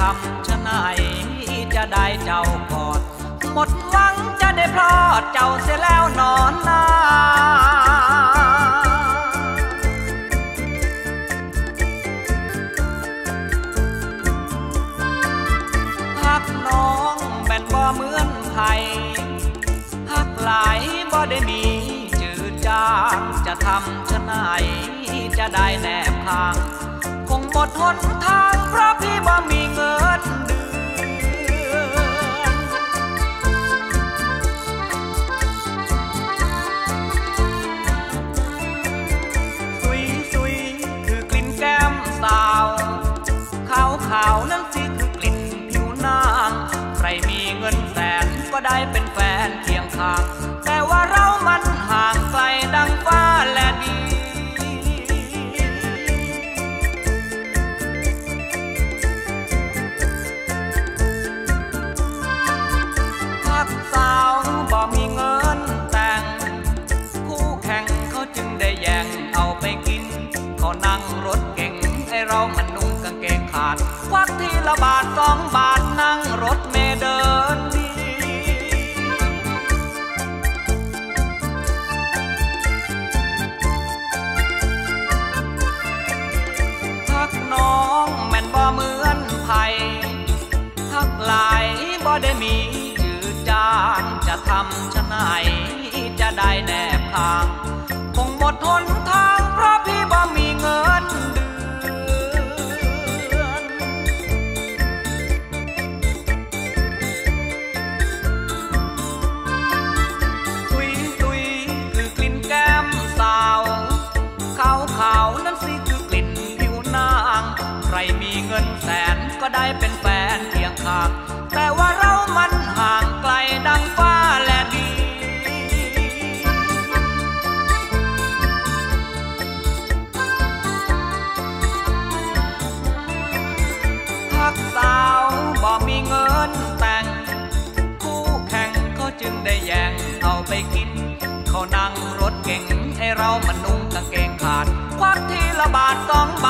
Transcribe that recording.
ำชะไหนจะได้เจ้ากอดหมดหวังจะได้พลอดเจ้าเสียแล้วนอนนาฮักน้องแม่นบ่เหมือนไผฮักหลายบ่ได้มีจืดจางจะทำชะไหนจะได้แนบข้างคงหมดหนทางเพราะพี่บ่มีเงินเดือนซุยคือกลิ่นแก้มสาวขาวนั่นสิคือกลิ่นผิวนางใครมีเงินแสนก็ได้เป็นแฟนเคียงข้างแต่ว่าเรามันห่างไกลดังฟ้าและดินสาวบ่มีเงินแต่งคู่แข่งเขาจึงได้แย่งเอาไปกินเขานั่งรถเก่งไอเรามันนุ่งกางเกงขาดควักทีละบาท2 บาทนั่งรถเมล์เดินดีทักน้องแม่นบ่เหมือนไผทักหลายบ่ได้มีจะทำชะไหนจะได้แนบข้างคงหมดหนทางเพราะพี่บ่มีเงินเดือนซุยคือกลิ่นแก้มสาวขาวนั่นสิคือกลิ่นผิวนางใครมีเงินแสนก็ได้เป็นแฟนเคียงข้างแต่ว่าเรามันห่างไกลดังฟ้าและดินทักสาวบ่มีเงินแต่งคู่แข่งเขาจึงได้แย่งเอาไปกินเขานั่งรถเก่งให้เรามันนุ่งกางเกงขาดควักทีละบาท2 บ